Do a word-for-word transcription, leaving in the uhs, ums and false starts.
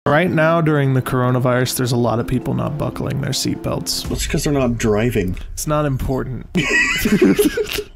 Right now, during the coronavirus, there's a lot of people not buckling their seatbelts. That's because they're not driving. It's not important.